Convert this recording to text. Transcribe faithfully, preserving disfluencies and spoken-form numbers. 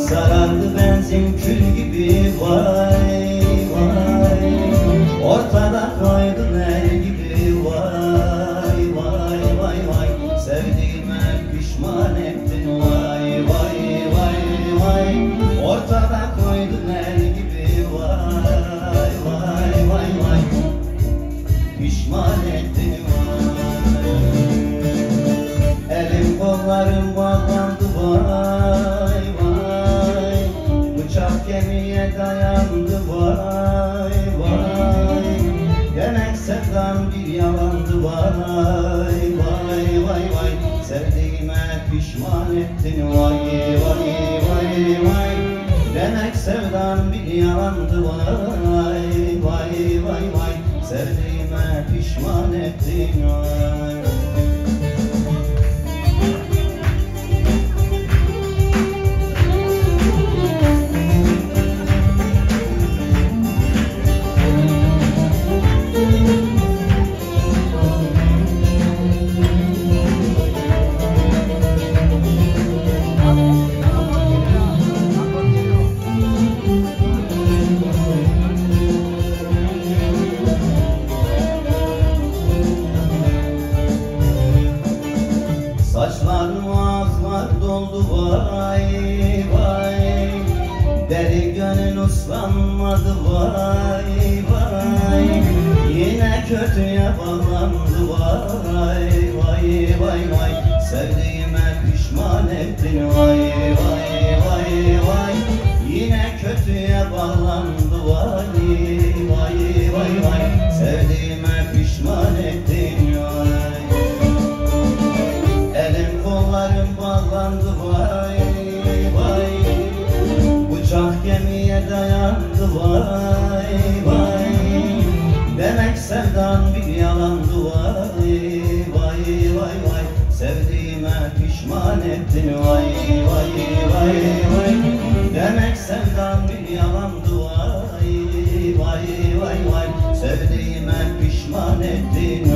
sarardı benzin kül gibi vay vay. Ortada koydun el gibi vay vay vay vay. Sevdiğime pişman ettin vay vay vay vay. Ortada koydun el gibi vay vay vay vay. Pişman ettin vay. Elim kollarım bağlandı vay vay. Bıçak kemiğe dayandı vay vay. Demek sevdan bir yalandı vay vay vay vay. Sevdiğime pişman ettin vay vay vay vay. Demek sevdan bir yalandı vay vay vay vay. Sevdiğime pişman ettin vay. Saçlarım ağızlar doldu vay vay. Deli gönül uslanmadı vay vay. Yine kötüye bağlandı vay vay vay vay. Sevdiğime pişman ettin vay vay vay vay. Yine kötüye bağlandı vay vay vay vay. Sevdiğime pişman ettin vay. Elim kollarım bağlandı vay vay. Bıçak kemiğe dayandı vay vay. Demek sevdan bir yalandı vay vay vay vay. Sevdiğime pişman ettin vay vay vay vay. Demek sevdan bir yalandı vay vay vay vay. Sevdiğime pişman ettin